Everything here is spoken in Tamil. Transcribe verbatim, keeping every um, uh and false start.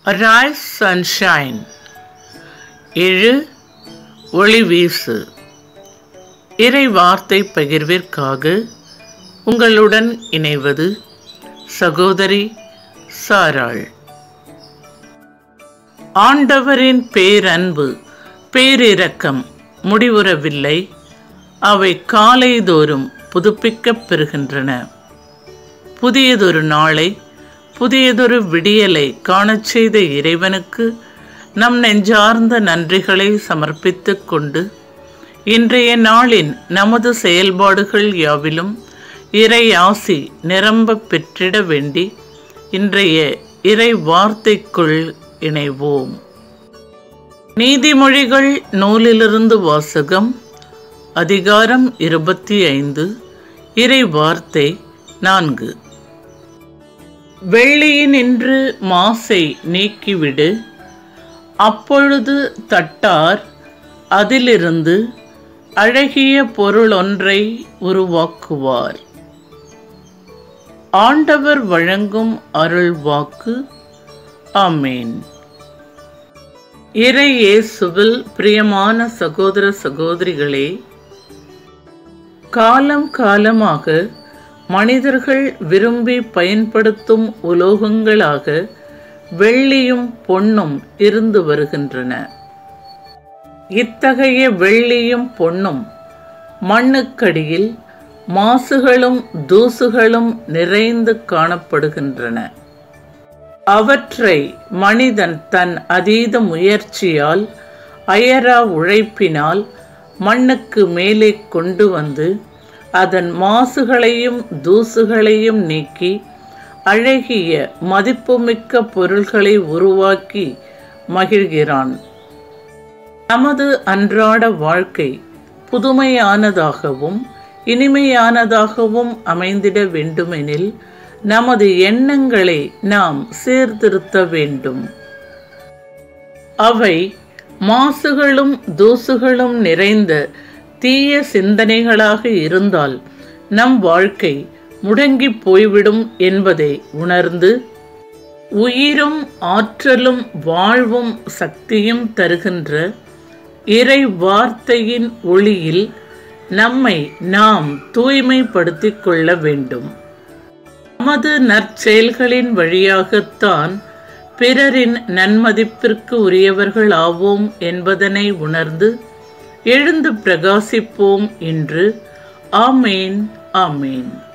Arise sunshine, எழு ஒளி வீசு. இறை வார்த்தை பகிர்விற்காக உங்களுடன் இணைவது சகோதரி சாராள். ஆண்டவரின் பேரன்பு பேரிரக்கம் முடிவுறவில்லை, அவை காலைதோறும் புதுப்பிக்கப் பெறுகின்றன. புதியதொரு நாளை புதியதொரு விடியலை காணச் செய்த இறைவனுக்கு நம் நெஞ்சார்ந்த நன்றிகளை சமர்ப்பித்து கொண்டு இன்றைய நாளின் நமது செயல்பாடுகள் யாவிலும் இறை ஆசி நிரம்ப பெற்றிட வேண்டி இன்றைய இறை வார்த்தைக்குள் இணைவோம். நீதிமொழிகள் நூலிலிருந்து வாசகம், அதிகாரம் இருபத்தி ஐந்து, இறை வார்த்தை நான்கு. வெள்ளியினின்று மாசை நீக்கிவிடு, அப்பொழுது தட்டார் அதிலிருந்து அழகிய பொருளொன்றை உருவாக்குவார். ஆண்டவர் வழங்கும் அருள் வாக்கு. ஆமேன். இறை இயேசுவில் பிரியமான சகோதர சகோதரிகளே, காலம் காலமாக மனிதர்கள் விரும்பி பயன்படுத்தும் உலோகங்களாக வெள்ளியும் பொன்னும் இருந்து வருகின்றன. இத்தகைய வெள்ளியும் பொன்னும் மண்ணுக்கடியில் மாசுகளும் தூசுகளும் நிறைந்து காணப்படுகின்றன. அவற்றை மனிதன் தன் அதீத முயற்சியால் அயரா உழைப்பினால் மண்ணுக்கு மேலே கொண்டு வந்து அதன் மாசுகளையும் தூசுகளையும் நீக்கி அழகிய மதிப்புமிக்க பொருள்களை உருவாக்கி மகிழ்கிறான். நமது அன்றாட வாழ்க்கை புதுமையானதாகவும் இனிமையானதாகவும் அமைந்திட வேண்டுமெனில் நமது எண்ணங்களை நாம் சீர்திருத்த வேண்டும். அவை மாசுகளும் தூசுகளும் நிறைந்த தீய சிந்தனைகளாக இருந்தால் நம் வாழ்க்கை முடங்கி போய்விடும் என்பதை உணர்ந்து உயிரும் ஆற்றலும் வாழ்வும் சக்தியும் தருகின்ற இறை வார்த்தையின் ஒளியில் நம்மை நாம் தூய்மைப்படுத்திக் கொள்ள வேண்டும். நமது நற்செயல்களின் வழியாகத்தான் பிறரின் நன்மதிப்பிற்கு உரியவர்கள் ஆவோம் என்பதனை உணர்ந்து எழுந்து பிரகாசிப்போம் என்று. ஆமேன், ஆமேன்.